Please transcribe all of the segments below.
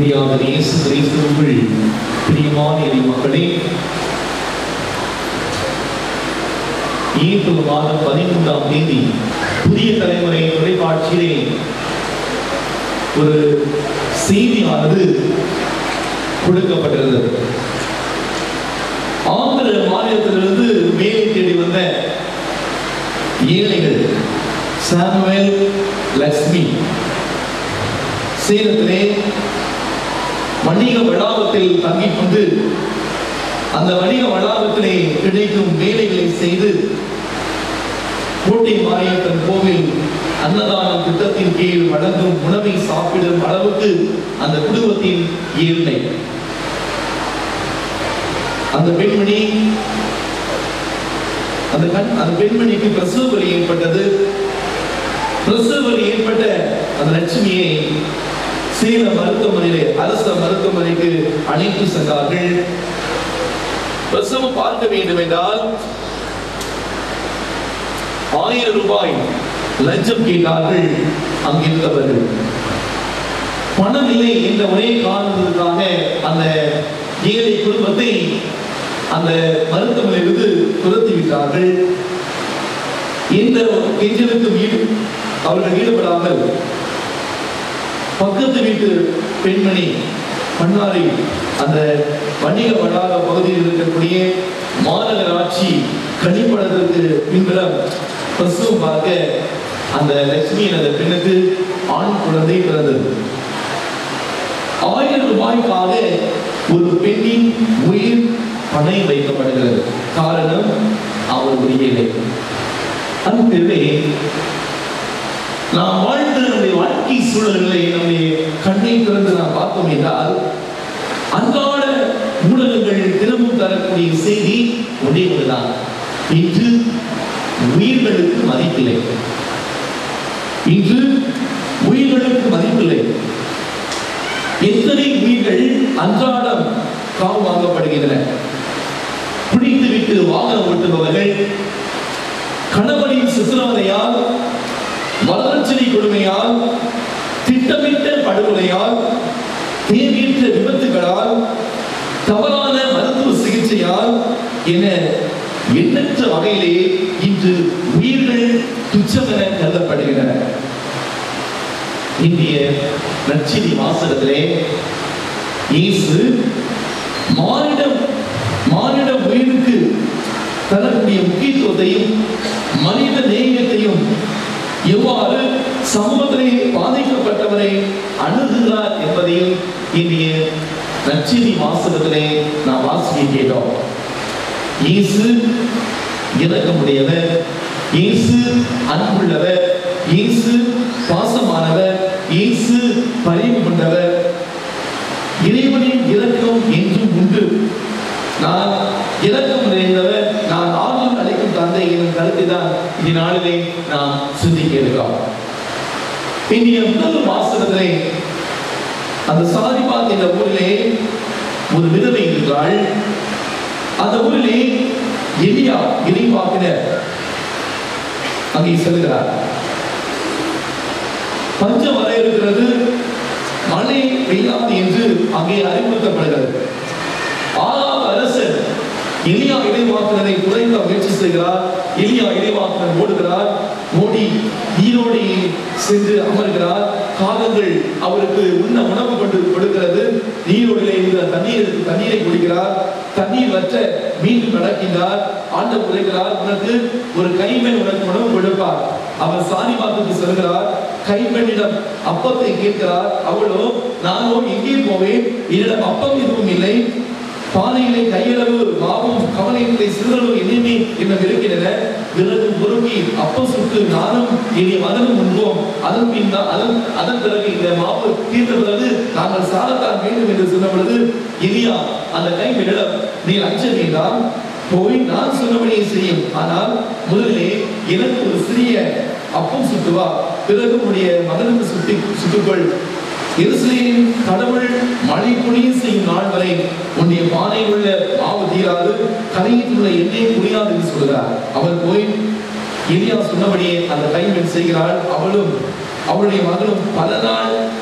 பிரியாத இயேசு கிறிஸ்துவுக்குள் பிரியமான இறைமக்களே, ஏப்ரல் மாதம் 13ஆம் தேதி புதிய தலைமுறை தொலைக்காட்சியிலே ஒரு செய்தியானது கொடுக்கப்பட்டிருந்தது. ஆந்திர மாநிலத்திலிருந்து வேலை தேடி வந்த ஏழைகள் சாமுவேல், லட்சுமி சேலத்திலே வணிக வளாகத்தில் தங்கிக் கொண்டு அந்த வணிக வளாகத்திலே கிடைக்கும் வேலைகளை செய்து கோட்டை மாரியம்மன் கோவில் அன்னதானம் திட்டத்தின் கீழ் வழங்கும் உணவை சாப்பிடும் அளவுக்கு அந்த குடும்பத்தின் ஏழ்மை. அந்த பெண்மணிக்கு பிரசவ வலி ஏற்பட்டது. பிரசவ வலி ஏற்பட்ட அந்த லட்சுமியை சேலம் மருத்துவமனையிலே அரசு மருத்துவமனைக்கு அழைத்து சென்றார்கள். பிரசவம் பார்க்க வேண்டும் என்றால் 1000 ரூபாய் லஞ்சம் கேட்டார்கள். அங்கிருந்தவர்கள் பணம் இல்லை என்ற ஒரே காரணத்திற்காக அந்த ஏழை குடும்பத்தை அந்த மருத்துவமனையிலிருந்து துரத்தி விட்டார்கள். எந்த கெஞ்சலுக்கும் அவர்கள் ஈடுபடாமல் பக்கத்து வீட்டு பெண்மணி பண்ணாரி அந்த வணிக வளாக பகுதியில் இருக்கக்கூடிய மாநகராட்சி கனிப்படத்திற்கு பின்புறம் பிரசவம் பார்க்க அந்த லட்சுமி அந்த பெண்ணுக்கு ஆண் குழந்தை பிறந்தது. 1000 ரூபாய்க்காக ஒரு பெண்ணின் உயிர் பணை வைக்கப்படுகிறது. காரணம் அவருடைய ஏழை. அன்பே, நாம் வாழ்ந்த நம்முடைய வாழ்க்கை சூழல்களை நம்முடைய கண்ணை திறந்து நாம் பார்த்தோம் என்றால் அன்றாட ஊடகங்கள் தினமும் தரக்கூடிய செய்தி ஒரே ஒன்றுதான்: இன்று உயிர்களுக்கு மதிப்பில்லை. இன்று உயிர்களுக்கு மதிப்பில்லை. எத்தனை உயிர்கள் அன்றாடம் காவு வாங்கப்படுகின்றன. பிடித்துவிட்டு வாகனம் ஓட்டுபவர்கள் கணவனின் சித்திரவதையால், வரதட்சணை கொடுமையால், திட்டமிட்ட படுகொலையால், தேவையற்ற விபத்துகளால், தவறான மருத்துவ சிகிச்சையால் என எண்ணற்ற வகையிலே இன்று உயிர்கள் துச்சமென கருதப்படுகின்றன. இந்திய நற்செய்தி வாசகத்திலே இயேசு மானிட உயிருக்கு தரக்கூடிய முக்கியத்துவத்தையும் மனித நேயத்தையும் எவ்வாறு சமூகத்திலே பாதிக்கப்பட்டவரை அணுகுகிறார் என்பதையும் இந்திய நற்செய்தி வாசகத்திலே நாம் வாசிக்க கேட்டோம். இயேசு இரக்கமுடையவர், இயேசு அன்புள்ளவர், இயேசு பாசமானவர், இயேசு பரிவு கொண்டவர். இறைவனின் இரக்கம் என்றும் உண்டு. நான் இரக்கம் நிறைந்தவர், நான் ஆறுதல் அளிக்கும் தந்தை எனும் கருத்தை தான் இந்த நாளிலே நாம் சிந்திக்க இருக்கிறோம். இந்திய முதல் வாசகத்திலே அந்த சாரிபாத் என்ற ஊரிலே ஒரு விதவை இருக்கிறாள். அந்த ஊரிலே எலியா இறைவாக்கினர் அங்கே செல்கிறார். பஞ்சம் வர இருக்கிறது, மழை பெய்யாது என்று அங்கே அறிவுறுத்தப்படுகிறது. ஆகாத அரசர் எலியா இறைவாக்கினரை குறைக்க முயற்சி செய்கிறார். எலியா இறைவாக்கினர் ஓடுகிறார். ஓடி நீரோடி சென்று அமர்கிறார். காகங்கள் அவருக்கு உண்ண உணவு கொண்டு கொடுக்கிறது. நீரோடிலே இருந்த தண்ணீரை குடிக்கிறார். தண்ணீர் வற்ற மீண்டும் நடக்கின்றார். ஆண்டவர் உரைக்கிறார், உனக்கு ஒரு கைம்பெண் உனக்கு உணவு கொடுப்பார். அவர் சாரிபாத்துக்கு செல்கிறார். கைம்பெண்ணிடம் அப்பத்தை கேட்கிறார். அவளோ, நானோ எங்கே போவேன், என்னிடம் அப்பம் எதுவும் இல்லை, பானையிலே கையளவு மாவும் கவலையிலே சிறுதளவு எண்ணெயுமே என்னும் இருக்கின்றன. விறகு பொறுக்கி அப்பம் சுட்டு நானும் இனி மகனும் உண்போம். அதன் பிறகு இந்த மாவு தீர்ந்த பிறகு நாங்கள் சாரத்தான் வேண்டும் என்று சொன்ன பொழுது எலியா அந்த கைம்பெண்ணிடம், நீ அஞ்ச வேண்டாம், போய் நான் சொன்னபடியே செய்யும். ஆனால் முதலிலே எனக்கு ஒரு சிறிய அப்பம் சுட்டுவா, பிறகு உடைய மகனுக்கு சுட்டுக்கொள். எருசலேமின் கடவுள் மழை பொழிய செய்யும் நாள் வரை உன்னுடைய பானையில் உள்ள மாவு தீராது, கரையில் உள்ள எண்ணெய் குளியாது என்று சொல்கிறார். அவர் போய் எலியா சொன்னபடியே அந்த கைம்பெண் செய்கிறாள். அவளும் அவளுடைய மகளும் பல நாள்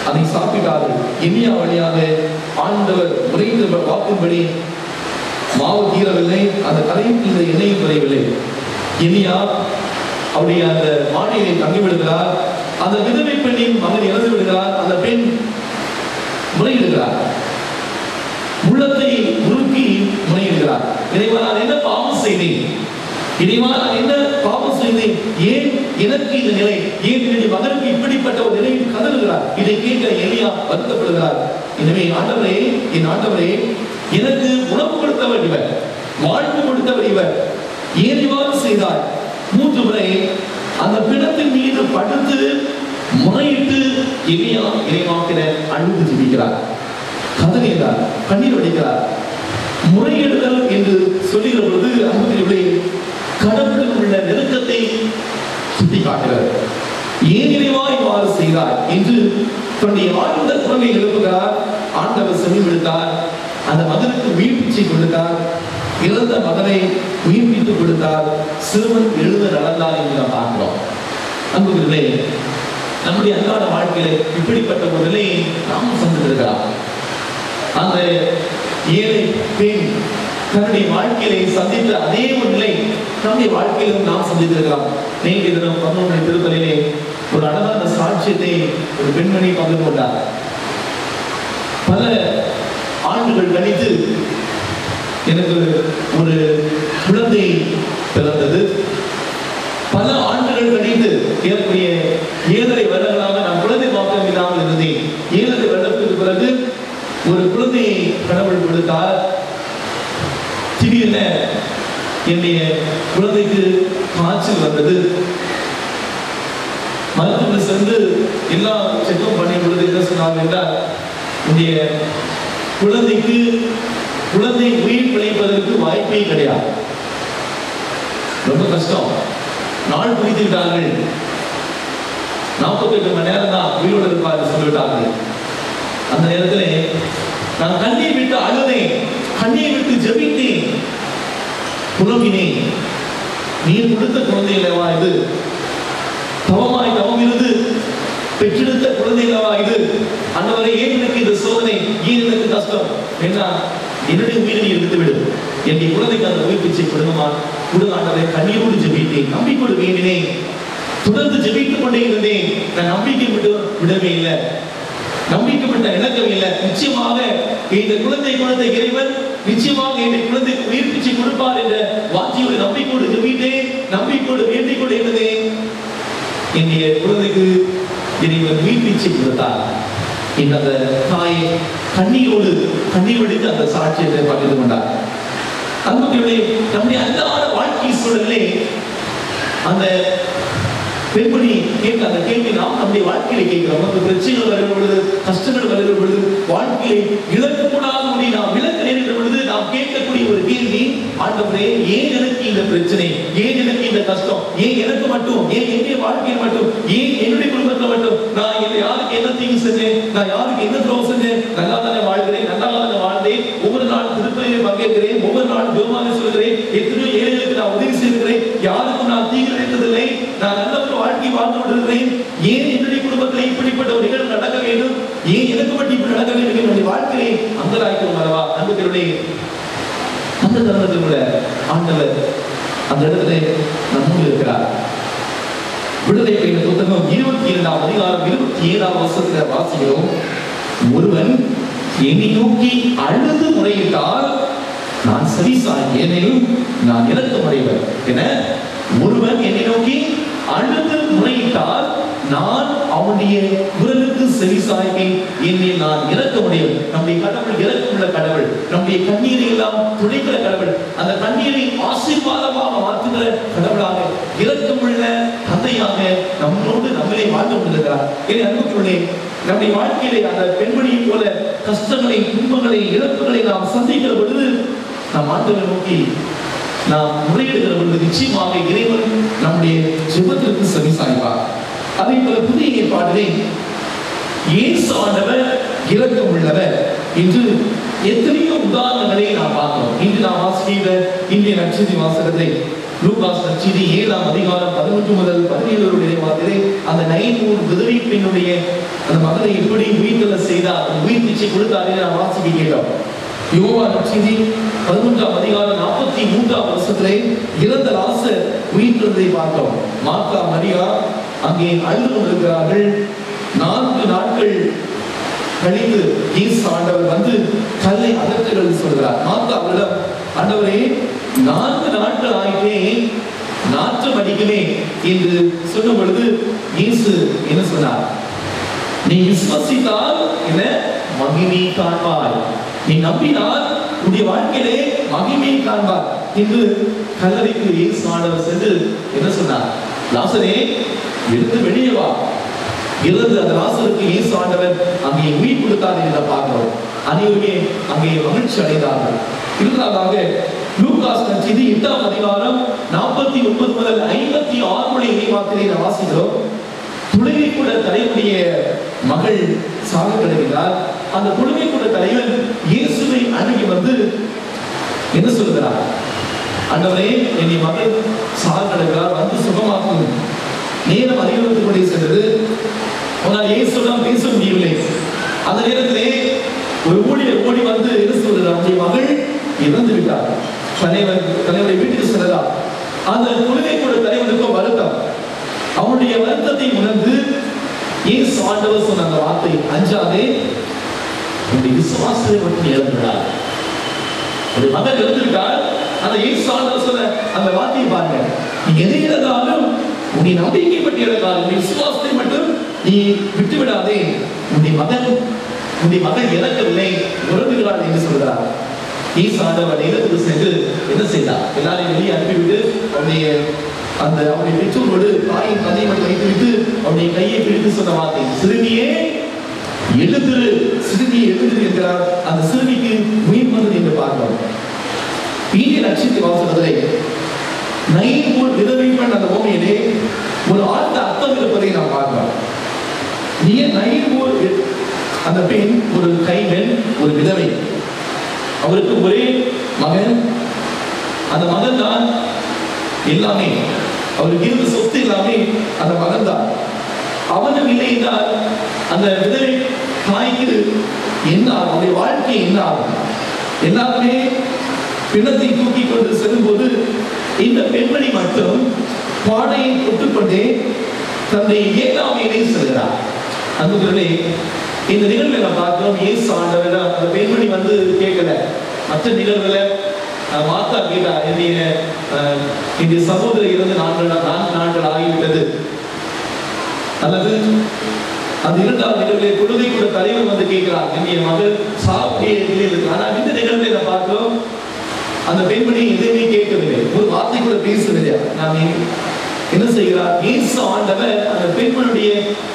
அதை சாப்பிட்டார்கள். எலியா வழியாக ஆண்டவர் உரைத்த வாக்கின்படி மாவு தீரவில்லை, அந்த கரையில் எண்ணெயும் குறையவில்லை. எலியா அவருடைய அந்த மாடியை தங்கிவிடுகிறார். அந்த விதவை பெண்ணின் மகன் இறந்து விடுகிறார். அந்த பெண் முறையிடுகிறார், உள்ளத்தை உருக்கி முறையிடுகிறார். இறைவா, நான் என்ன பாவம் செய்தேன்? இறைவா, நான் என்ன பாவம் செய்தேன்? ஏன் எனக்கு இந்த நிலை? ஏன் என்னுடைய மகனுக்கு இப்படிப்பட்ட ஒரு நிலையில் கதறுகிறார்? இதை கேட்க எலியா வருத்தப்படுகிறார். எனவே ஆண்டவரே, என் ஆண்டவரே, எனக்கு உணவு கொடுத்தவர் இவர், வாழ்வு கொடுத்தவர் இவர், ஏன் இவ்வாறு செய்தார்? 3 முறை அந்த பிணத்தின் மீது படுத்து முறையிட்டு எலியா இறைவாக்கிற அழுது ஜெபிக்கிறார், கதறுகிறார், கண்ணீர் வடிக்கிறார். முறையிடுதல் என்று சொல்லுகிற பொழுது அன்புக்குரியவர்களே, கடவுளுடன் உள்ள நெருக்கத்தை சுட்டி காட்டுகிறார். ஏன் இறைவா இவ்வாறு செய்தார் என்று தன்னுடைய ஆழ்ந்த குரலை எழுப்புகிறார். ஆண்டவர் செவிமடுத்தார். அந்த மகனுக்கு உயிர் பிச்சை கொடுத்தார். இறந்த மகனை உயிர்ப்பித்துக் கொடுத்தார். சிறுவன் எழுத நடந்தார் என்று நாம் பார்க்கிறோம். அன்புக்குரியவர்களே, நம்முடைய அன்றாட வாழ்க்கையில இப்படிப்பட்ட ஒரு நிலையை நாம் சந்தித்திருக்கலாம். அந்த ஏழை பெண் தன்னுடைய வாழ்க்கையை சந்தித்த அதே ஒரு நிலை நம்முடைய வாழ்க்கையிலும் நாம் சந்தித்திருக்கலாம். நேற்றைய தினம் 11 திருப்பலியிலே ஒரு அழகான சாட்சியத்தை ஒரு பெண்மணி பகிர்ந்து கொண்டார். பல ஆண்டுகள் கழித்து எனக்கு ஒரு குழந்தை பிறந்தது. பல ஆண்டுகள் கழித்து ஏற்படைய 7.5 வருடங்களாக நான் குழந்தை பாக்கியம் இல்லாமல் இருந்தேன். 7.5 வருடத்துக்கு பிறகு ஒரு குழந்தையை கடவுள் கொடுத்தார். திடீரென என்னுடைய குழந்தைக்கு காய்ச்சல் வந்தது. மருத்துவர்கள் சென்று எல்லா செக்கப் பண்ணி பொழுது என்ன சொன்னாங்க என்றால், உடைய குழந்தைக்கு குழந்தை உயிர் பிழைப்பதற்கு வாய்ப்பே கிடையாது, ரொம்ப கஷ்டம், நாள் குறித்து விட்டார்கள், 48 மணி நேரம் தான் உயிரோடு இருப்பார் சொல்லிவிட்டார்கள். அந்த நேரத்தில் நான் கண்ணீர் விட்டு அழுதேன், கண்ணீர் விட்டு ஜெபித்தேன், புலம்பினேன். நீர் கொடுத்த குழந்தை இல்லவா இது? தவமாய் தவம் இருந்து பெற்றெடுத்த குழந்தை இல்லவா இது? ஆண்டவரே, ஏன் எனக்கு இந்த சோதனை, ஏன் எனக்கு கஷ்டம்? என்றால் என்னுடைய உயிரை நீ எடுத்து விடு, என்னுடைய குழந்தைக்கு அந்த உயிர் பிச்சை கொடுங்கம்மா, கொடுங்க ஆண்டவரே. கண்ணீரோடு ஜெபித்தேன், நம்பிக்கையோடு வேண்டினேன், தொடர்ந்து ஜெபித்துக் கொண்டே இருந்தேன். நான் நம்பிக்கை விட்டு விடவே இல்லை, நம்பிக்கை விட்ட இழக்கவே இல்லை. நிச்சயமாக இந்த குழந்தை இறைவன் நிச்சயமாக இந்த குழந்தைக்கு உயிர் பிச்சை கொடுப்பார் என்ற வார்த்தையோடு நம்பிக்கையோடு ஜெபித்தேன், நம்பிக்கையோடு வேண்டிக் கொண்டு இருந்தேன். என்னுடைய குழந்தைக்கு இறைவன் உயிர் பிச்சை கொடுத்தார். இந்த தாயை கண்ணீரோடு கண்ணீர் வடித்து அந்த சாட்சியத்தை பகிர்ந்து கொண்டார். அன்புக்குரியவர்களே, நம்முடைய அன்றாட வாழ்க்கை சூழலிலே அந்த பெண்மணி கேட்க அந்த கேள்வி நாம் நம்முடைய வாழ்க்கையில கேட்கிறோம். நமக்கு பிரச்சனைகள் வருகிற பொழுது, கஷ்டங்கள் வருகிற பொழுது, வாழ்க்கையை இழக்கக்கூடாத முடி நாம் இழக்க நேரிடுகிற பொழுது நாம் கேட்கக்கூடிய ஒரு கேள்வி, ஆண்டவரே, ஏன் எனக்கு இந்த பிரச்சனை, ஏன் எனக்கு இந்த கஷ்டம், ஏன் எனக்கு மட்டும், ஏன் என்னுடைய வாழ்க்கையில் மட்டும், ஏன் என்னுடைய குடும்பத்தில் மட்டும், நான் யாருக்கு என்ன தீங்கு செஞ்சேன், நான் யாருக்கு என்ன துரோகம் செஞ்சேன், நல்லா தானே வாழ்கிறேன், நல்லா தானே வாழ்ந்தேன், ஒவ்வொரு நாள் திருப்பதியிலே பங்கேற்கிறேன், ஒவ்வொரு நாள் ஜெபமாலை சொல்கிறேன், எத்தனையோ ஏழைகளுக்கு நான் உதவி செய்கிறேன், யாருக்கும் நான் தீங்கு நினைத்ததில்லை, நான் நல்ல ஒரு வாழ்க்கை வாழ்ந்து கொண்டிருக்கிறேன், ஏன் என்னுடைய குடும்பத்தில் இப்படிப்பட்ட ஒரு நிகழ்வு நடக்க வேண்டும், ஏன் எனக்கு மட்டும் இப்படி நடக்க வேண்டும் என்னுடைய வாழ்க்கையை அங்கலாய்க்கும் அல்லவா? அன்புகளுடைய அந்த தருணத்தில் கூட ஆண்டவர் அந்த இடத்துல நம்மோடு இருக்கிறார். விடுதலை பெற்ற புத்தகம் 22ஆம் அதிகாரம் 27ஆம் வசனத்தில் வாசிக்கிறோம், ஒருவன் என்னை நோக்கி அழுது முறையிட்டால் நான் சரிசாய், ஏனெனில் நான் இரக்கமுடையவர் என. ஒருவன் என்னை நோக்கி அழுது முறையிட்டால் நான் அவனுடைய குரலுக்கு செவிசாய்ப்பேன், ஏனெனில் நான் இரக்கமுடையவர். நம்முடைய கடவுள் இரக்கமுள்ள கடவுள், நம்முடைய கண்ணீரை எல்லாம் துடைக்கிற கடவுள், அந்த கண்ணீரை ஆசீர்வாதமாக மாற்றுகிற கடவுளாக, இரக்கமுள்ள தந்தையாக நம்மோடு நம்மளே வாழ்ந்து கொண்டிருக்கிறார். என அன்புக்குள்ளே நம்முடைய வாழ்க்கையிலே அந்த பெண்மணியை போல கஷ்டங்களை, துன்பங்களை, இழப்புகளை நாம் சந்திக்கிற பொழுது நாம் ஆண்டவரை நோக்கி நாம் முறையிடுகிற பொழுது நிச்சயமாக இறைவன் நம்முடைய ஜெபத்திற்கு செவிசாய்ப்பார். அதே போல புதிய ஏற்பாட்டிலே இயேசு ஆண்டவர் இரக்கம் உள்ளவர் என்று எத்தனையோ உதாரணங்களை நாம் பார்க்கிறோம். இன்று நாம் வாசிக்கிற இந்திய நற்செய்தி வாசகத்தை லூகாஸ் நற்செய்தி 7ஆம் அதிகாரம் 11 முதல் 17 வார்த்தை அந்த நைனூர் விதவை பெண்ணுடைய அந்த மகனை எப்படி உயிர்த்தெழ செய்தார், உயிர் பிச்சை கொடுத்தாரே நாம் வாசிக்க கேட்டோம். யோவான் நற்செய்தி 11ஆம் அதிகாரம் 43ஆம் வருஷத்திலே இறந்த லாசர் உயிர்த்தெழுந்ததை பார்த்தோம். மார்த்தா மரியா அங்கே அழுது கொண்டிருக்கிறார்கள். 4 நாட்கள் கழித்து இயேசு ஆண்டவர் வந்து கல்லை அகற்றுங்கள் சொல்கிறார். மார்த்தா அவரிடம், ஆண்டவரே 4 நாட்கள் ஆயிட்டே நாற்றம் அடிக்குமே என்று சொல்லும் பொழுது இயேசு என்ன சொன்னார்? நீ விசுவாசித்தால் என்ன மகிமை காண்பாய், நீ நம்பினால் உன்னுடைய வாழ்க்கையிலே மகிமை காண்பார் என்று கல்லறைக்கு இயேசு ஆண்டவர் சென்று என்ன சொன்னார்? லாசரே எழுந்து வெளியே வா. இருந்து அந்த லாசருக்கு இயேசு ஆண்டவர் அங்கே உயிர் கொடுத்தார் என்று பார்க்கிறோம். அனைவருமே அங்கே மகிழ்ச்சி அடைந்தார்கள். இரண்டாவதாக லூகாஸ் நற்செய்தி 8ஆம் அதிகாரம் 49 முதல் 56 முடிய இறைவார்த்தையை நாம் வாசிக்கிறோம். தொழுகை கூட தலைவனுடைய மகள் சாக கிடக்கிறார். அந்த தொழுகை கூட தலைவன் இயேசுவை அணுகி வந்து என்ன சொல்கிறார்? ஆண்டவரே, என் மகள் சாக கிடக்கிறார், வந்து சுகமாக்கும். நேரம் அதிகரித்து கொண்டே சென்றது. ஆனால் இயேசுடன் பேச முடியவில்லை. அந்த நேரத்திலே ஒரு ஊழியர் ஓடி வந்து என்ன சொல்கிறார்? உடைய மகள் இறந்து விட்டார், தலைவருடைய வீட்டுக்கு சென்றதார். அந்த தொழுகை கூட தலைவனுக்கு வருத்தம். அவனுடைய வருத்தத்தை உணர்ந்து இயேசு ஆண்டவர் சொன்ன அந்த வார்த்தை, அஞ்சாதே, உன்னுடைய விசுவாசத்தை மட்டும் இழந்துவிடார். ஒரு மகன் இறந்துவிட்டார். அந்த இயேசு ஆண்டவர் சொன்ன அந்த வார்த்தையை பாருங்க. நீ எதை இழந்தாலும் உன்னை நம்பிக்கை பற்றி இழந்தால் உன்னுடைய விசுவாசத்தை மட்டும் நீ விட்டு விடாதே. உன்னுடைய மகன் இறக்கவில்லை, உறவுகிறார் என்று சொல்கிறார். இயேசு ஆண்டவர் இடத்துக்கு சென்று என்ன செய்தார்? எல்லாரையும் வெளியே அனுப்பிவிட்டு அவருடைய பெற்றோரோடு தாயின் கதையை மட்டும் வைத்துவிட்டு அவருடைய கையை பிடித்து சொன்ன வார்த்தை, சிறுமியே எழுந்திரு, சிறுமியை எழுந்திரு என்கிறார். அந்த சிறுமிக்கு உயிர் வந்தது என்று பார்க்கிறோம். பீடிய லட்சியத்தை வாசகத்திலே நைனூர் விதவை பெண் அந்த பூமியிலே ஒரு ஆழ்ந்த அர்த்தம் இருப்பதை நாம் பார்க்கிறோம். நைனூர் அந்த பெண் ஒரு கைம்பெண், ஒரு விதவை. அவருக்கு ஒரே மகன். அந்த மகன் தான் எல்லாமே. அவருக்கு இருந்த சொத்து எல்லாமே அந்த மகன் தான். அவனும் இல்லை என்றால் அந்த விதவை தாய்க்கு என்ன ஆகும்? அவருடைய வாழ்க்கை என்ன ஆகும்? எல்லாருமே பிணத்தை தூக்கி கொண்டு செல்லும்போது இந்த பெண்மணி மட்டும் பாடையை தொட்டுக்கொண்டே தன்னை ஏழாமையிலே செல்கிறார். அன்புகளே, இந்த நிகழ்வை நாம் பார்க்கிறோம். இயேசு ஆண்டவர் அந்த பெண்மணி வந்து கேட்கல. மற்ற நிகழ்வுல மாத்தா கேட்டா, என்னுடைய சகோதரர் இருந்து 4 நாட்கள் ஆகிவிட்டது. அல்லது அந்த 2ஆவது நிகழ்வுல தொழுகை கூட தலைவர் வந்து கேட்கிறார், என்னுடைய மகள் சாப்பிட்டு. ஆனால் இந்த நிகழ்வை நாம் பார்க்கிறோம். அந்த பெண்மணி எதையுமே கேட்கவில்லை, ஒரு வார்த்தை கூட பேசவில்லை. நாம் என்ன செய்கிறார்? இயேசு ஆண்டவர் அந்த பெண்மணியுடைய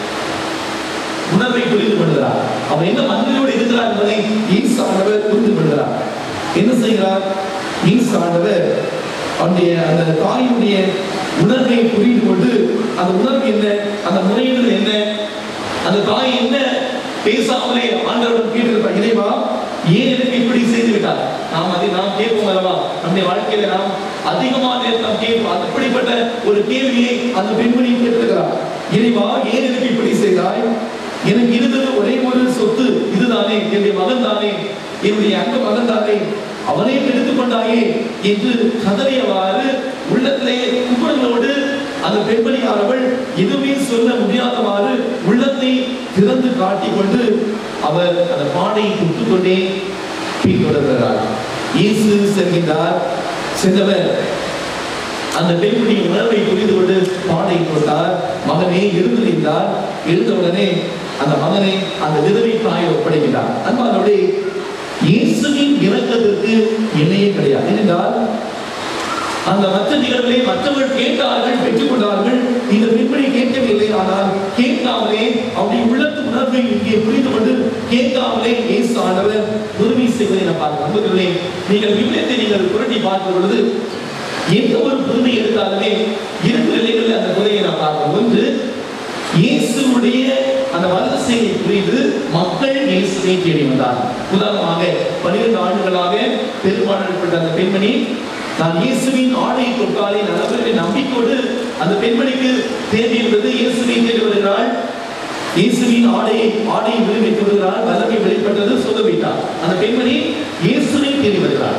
உணர்வை புரிந்து கொள்கிறார். அவர் என்ன மனதோடு இருக்கிறார் என்பதை இயேசு ஆண்டவர் புரிந்து கொள்கிறார். என்ன செய்கிறார்? இயேசு ஆண்டவர் அவருடைய அந்த தாயுடைய உணர்வை புரிந்து கொண்டு அந்த உணர்வு என்ன, அந்த முறையீடுகள் என்ன, அந்த தாய் என்ன பேசாமலே ஆண்டவரிடம் கேட்டிருப்பார், இறைவா ஏன் எனக்கு இப்படி செய்து விட்டார்? நாம் கேட்போம் அல்லவா? நம்முடைய வாழ்க்கையில நாம் அதிகமான நேரம் கேட்போம். அப்படிப்பட்ட ஒரு கேள்வியை அந்த பெண்மணி கேட்டிருக்கிறார். இறைவா ஏன் எனக்கு இப்படி செய்தாய்? எனக்கு இருந்தது ஒரே ஒரு சொத்து இதுதானே, என்னுடைய மகன் தானே, என்னுடைய அங்க மகன் தானே, அவனை எடுத்துக் கொண்டாயே என்று கதறியவாறு உள்ளத்திலே கும்பலோடு அந்த பெண்மணியானவள் எதுவுமே சொல்ல முடியாதவாறு உள்ளத்தை திறந்து காட்டிக்கொண்டு அவர் அந்த பாடையை தொட்டுக்கொண்டே பின்தொடர்கிறார். இயேசு செல்கின்றார். சென்றவர் அந்த பெண்ணுடைய உணர்வை புரிந்து கொண்டு பாடை கொடுத்தார். மகனே எழுந்திருந்தார். எழுந்தவுடனே அந்த மகனை அந்த விதவை தாயை ஒப்படைக்கிறார். அன்பானவர்களே, இயேசுவின் இரக்கத்திற்கு எல்லையே கிடையாது. ஏனென்றால் அந்த மற்ற நிகழ்வுகளை மற்றவர்கள் கேட்டார்கள், பெற்றுக் கொண்டார்கள். இந்த பெண்மணி கேட்கவில்லை. ஆனால் கேட்காமலே அவருடைய உள்ளத்து உணர்வை இங்கே புரிந்து கொண்டு கேட்காமலே இயேசு ஆண்டவர் உதவி செய்வதை நான் பார்க்கிறேன். நீங்கள் விவிலியத்தை நீங்கள் புரட்டி பார்க்கும் பொழுது எந்த ஒரு புதுமை எடுத்தாலுமே 2 நிலைகளில் அந்த புதையை நான் பார்க்கிறோம். ஒன்று, இயேசுடைய அந்த வல்லசையை புரிந்து மக்கள் இயேசுவை தேடி வந்தார். உதாரணமாக 12 ஆண்டுகளாக பெரும்பான்மைப்பட்ட அந்த பெண்மணி நான் இயேசுவின் ஆடையை தொட்டாலே நலவென்று நம்பிக்கோடு அந்த பெண்மணிக்கு தேவை என்பது இயேசுவை தேடி வருகிறாள். இயேசுவின் ஆடையை விரும்பி கொள்கிறாள். வல்லமை வெளிப்பட்டது, சுகவிட்டார். அந்த பெண்மணி இயேசுவை தேடி வருகிறாள்.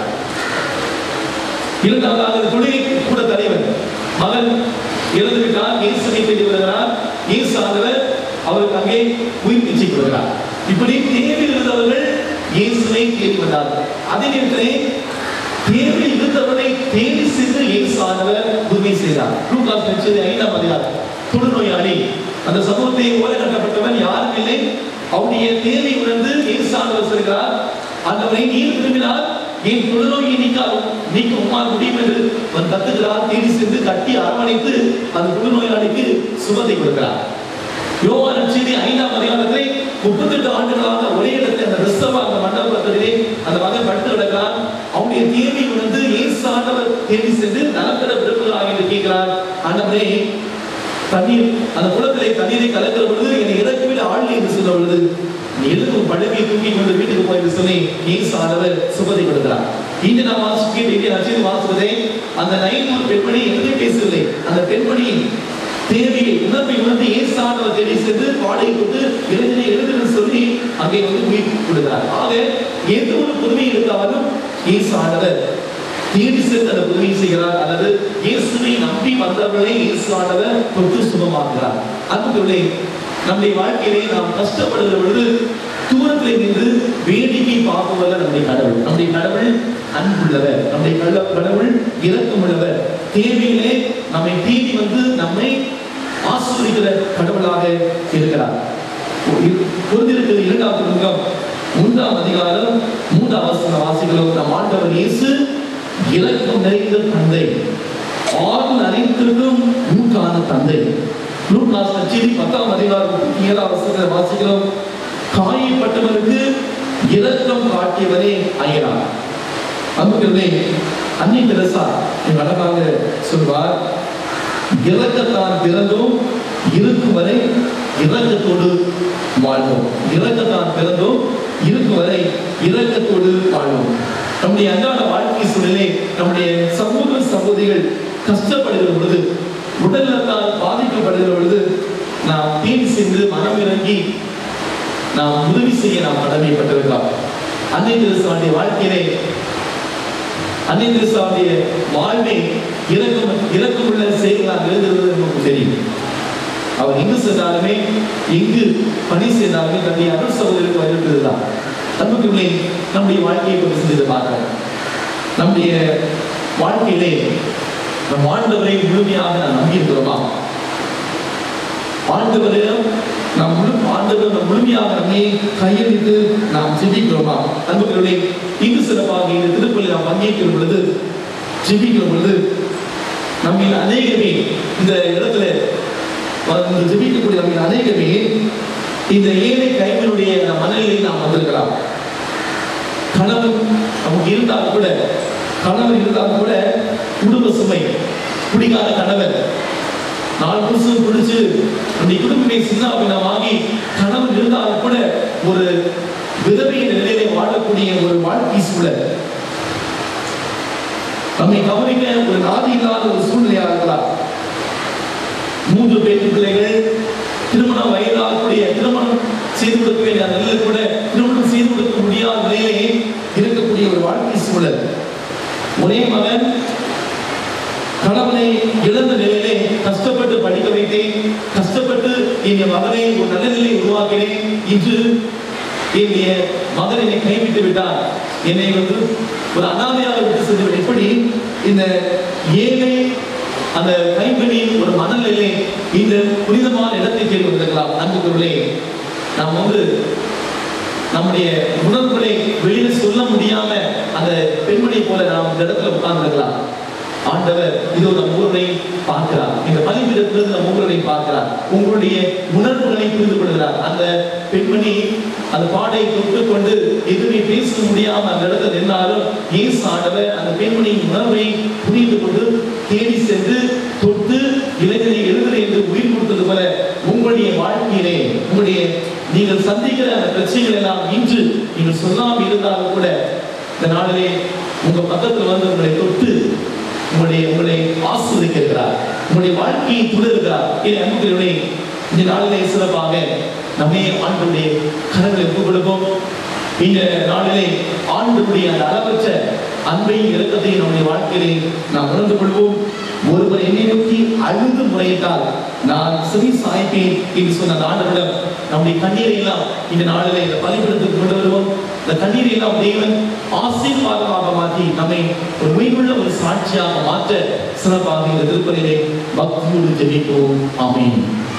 இரண்டாவதாக தொழுகை கூட தலைவர் மகன் இறந்துவிட்டார். இயேசுவை தேடி வருகிறார். இயேசு ஆண்டவர் அவருக்கு அங்கே உயிர் பிச்சை கொடுக்கிறார். இப்படி தேவை இருந்தவர்கள் இயேசுவை தேடி வந்தார்கள். அதே நேரத்திலே தேவை இருந்தவரை தேடி சென்று இயேசு ஆண்டவர் உதவி செய்தார். லூகாஸ் நற்செய்தி 5ஆம் அதிகாரம். தொழுநோயாளி, அந்த சமூகத்தை ஓரங்கட்டப்பட்டவன் யாரும் இல்லை. அவருடைய தேவை உணர்ந்து இயேசு ஆண்டவர் சொல்கிறார், ஆண்டவரை நீர் விரும்பினார் என் தொழுநோயை நீக்க உம்மால் முடியும் என்று அவன் கத்துக்கிறார். தேடி சென்று கட்டி அரவணைத்து அந்த தொழுநோயாளிக்கு சுகத்தை கொடுக்கிறார். யோவான் நற்செய்தி 5ஆம் அதிகாரத்திலே 38 ஆண்டுகளாக ஒரே இடத்தில் அந்த ரிசர்வ் அந்த மண்டபத்திலே அந்த மகன் படுத்து கிடக்கிறார். அவனுடைய தேவை உணர்ந்து இயேசு ஆண்டவர் தேடி சென்று நலப்பெற விரும்புகிறார் என்று கேட்கிறார். ஆண்டவரே, தண்ணீர் அந்த குளத்திலே தண்ணீரை கலக்கிற பொழுது என்னை இறக்கிவிட ஆள் என்று சொல்ல பொழுது நீ எழுதும் படுக்கையை தூக்கி கொண்டு வீட்டுக்கு போய் என்று சொல்லி இயேசு ஆண்டவர் சுகத்தை கொடுக்கிறார். இன்று நாம் வாசிப்பதை அந்த நைனூர் பெண்மணி எதுவுமே பேசவில்லை. அந்த பெண்மணியின் தேவையை உணர்வை உணர்ந்து இயேசு ஆண்டவர் தேடி சென்று பாடையை கொண்டு இளைஞனை எழுதுன்னு சொல்லி அங்கே உயிர் கொடுக்கிறார். ஆக எந்த ஒரு புதுமை இருந்தாலும் இயேசு ஆண்டவர் தேடி சென்று அந்த புதுமையை செய்கிறார். அல்லது இயேசுவை நம்பி வந்தவர்களை இயேசு ஆண்டவர் தொட்டு சுகமாக்குகிறார். அதுபோல நம்முடைய வாழ்க்கையிலே நாம் கஷ்டப்படுகிற பொழுது தூரத்திலே நின்று வேடிக்கை பார்ப்பவர்கள் நம்முடைய கடவுள். நம்முடைய கடவுள் அன்புள்ளவர். நம்முடைய கடவுள் இரக்கமுள்ளவர். தேவையிலே நம்மை தேடி வந்து நம்மை ஆசீர்வதிக்கிற கடவுளாக இருக்கிறார். கொரிந்தியருக்கு 2ஆம் புத்தகம் 3ஆம் அதிகாரம் 3ஆம் வசனம் வாசிக்கிறோம். நம் ஆண்டவர் இயேசு இரக்கம் நிறைந்த தந்தை, ஆறுதல் அனைத்திற்கும் ஊற்றான தந்தை. லூகாஸ் நற்செய்தி 10ஆம் அதிகாரம் 7ஆம் வசனத்தை வாசிக்கிறோம். காயப்பட்டவருக்கு இரக்கம் காட்டியவரே அயலார். அன்புகளே, அன்னை தெரசா அழகாக சொல்வார், இரக்கத்தான் பிறந்தோம், இருக்கும் வரை இரக்கத்தோடு வாழ்வோம். இரக்கத்தான் பிறந்தோம், இருக்கும் வரை இரக்கத்தோடு வாழ்வோம். நம்முடைய அன்றாட வாழ்க்கை சூழலே நம்முடைய சமூக சகோதரிகள் கஷ்டப்படுகிற பொழுது, உடல்நலத்தால் பாதிக்கப்படுகிற பொழுது நாம் தேடி சென்று மனம் இறங்கி நாம் உதவி செய்ய நாம் கடமைப்பட்டிருக்கிறோம். அன்னை தெரசாவுடைய வாழ்க்கையிலே, அன்னை தெரசாவுடைய வாழ்வை இரக்கமுள்ள செயல்களாக எழுதுவது நமக்கு தெரியும். அவர் எங்கு சென்றாலுமே, எங்கு பணி செய்தாலுமே தன்னுடைய அருள் சகோதரருக்கு வருகிறதுதான். அன்புக்குள்ளே நம்முடைய வாழ்க்கையை கொண்டு சென்று பார்க்கிறோம். நம்முடைய வாழ்க்கையிலே நம் ஆண்டவரை முழுமையாக நாம் நம்பியிருக்கிறோமா? ஆண்டவரிடம் ஆண்டவர் முழுமையாக நம்மை கையளித்து நாம் ஜெபிக்கிறோமா? அன்புகளே, இங்கு சிறப்பாக இந்த திருப்பலியில் நாம் பங்கேற்கிற பொழுது, ஜெபிக்கிற பொழுது நம்ம அநேகமே இந்த இடத்துல ஜெபிக்கக்கூடிய நம்ம அநேகமே இந்த ஏழை கைவினுடைய மனநிலையில் நாம் வந்திருக்கலாம். கணவன் நமக்கு இருந்தால் கூட, குடும்ப சுமை, குடிகார கணவன், 4 வருஷம் குடிச்சு நம்முடைய குடும்பமே சின்னாபின்னமாகி கணவன் இருந்தாலும் கூட ஒரு விதவையின் நிலையிலே வாழக்கூடிய ஒரு வாழ்க்கை சூழல், நம்மை கவனிக்க ஒரு நாதி இல்லாத ஒரு சூழ்நிலையாக இருக்கலாம். 3 பேர் பிள்ளைகள், திருமணம் வயதாகக்கூடிய, திருமணம் செய்து கொடுக்க வேண்டிய நிலையில் கூட திருமணம் செய்து கொடுக்க முடியாத நிலையிலே இருக்கக்கூடிய ஒரு வாழ்க்கை சூழல். ஒரே மகன், கணவனை இழந்த நிலையிலே கஷ்டப்பட்டு படிக்க வைத்தேன், கஷ்டப்பட்டு என் மகனை ஒரு நல்ல நிலையை உருவாக்கினேன். இன்று என்னுடைய மகன் என்னை கைவிட்டு விட்டார், என்னை ஒரு அனாதையாக விட்டு சென்று. எப்படி இந்த ஏழை அந்த கைப்பெண்ணின் ஒரு மனநிலை இந்த புனிதமான இடத்தை தேடி வந்திருக்கலாம். அன்புக்குள்ளே நாம் நம்முடைய உணர்வுகளை வெளியில் சொல்ல முடியாம அந்த பெண்மணி போல நாம் இந்த இடத்துல உட்கார்ந்துருக்கலாம். ஆண்டவர் இதோ நம் ஊரை பார்க்கிறார். இந்த பலிபீடத்திலிருந்து நம் ஊரை பார்க்கிறார். உங்களுடைய உணர்வுகளை புரிந்து கொள்கிறார். அந்த பெண்மணி அந்த பாடை தொட்டு கொண்டு எதுவுமே பேச முடியாம அந்த இடத்துல நின்றாலும் இயேசு ஆண்டவர் அந்த பெண்மணியின் உணர்வை புரிந்து கொண்டு தேடி சென்று தொட்டு இளைஞரை எழுதுகிற என்று உயிர் கொடுத்தது போல உங்களுடைய வாழ்க்கையிலே நீங்கள் சந்திக்கிற அந்த பிரச்சனைகள் எல்லாம் இன்று நீங்கள் சொல்லாமல் இருந்தாலும் கூட இந்த நாளிலே உங்க பக்கத்தில் வந்து உங்களை தொட்டு உங்களை ஆசீர்வதிக்கிறார், உங்களுடைய வாழ்க்கையை தொடர்கிறார். என் அன்புகளே, இந்த நாளிலே சிறப்பாக நம்மை ஆண்டவருடைய கரங்களை ஒப்புக் கொடுப்போம். இந்த நாளிலே ஆண்டவருடைய அந்த அளவற்ற அன்பையும் இரக்கத்தையும் நம்முடைய வாழ்க்கையிலே நாம் உணர்ந்து கொள்வோம். ஒருவர் என்னை நோக்கி அழுது முறையிட்டால் நான் செவி சாய்ப்பேன் என்று சொன்ன ஆண்டவரிடம் நம்முடைய கண்ணீரை எல்லாம் இந்த நாளிலே இந்த பலிபீடத்துக்கு கொண்டு வருவோம். இந்த கண்ணீரை எல்லாம் தேவன் ஆசீர்வாதமாக மாற்றி நம்மை ஒரு உண்மையுள்ள ஒரு சாட்சியாக மாற்ற சிறப்பாக இந்த திருப்பலியிலே பக்தியோடு ஜெபிப்போம். ஆமென்.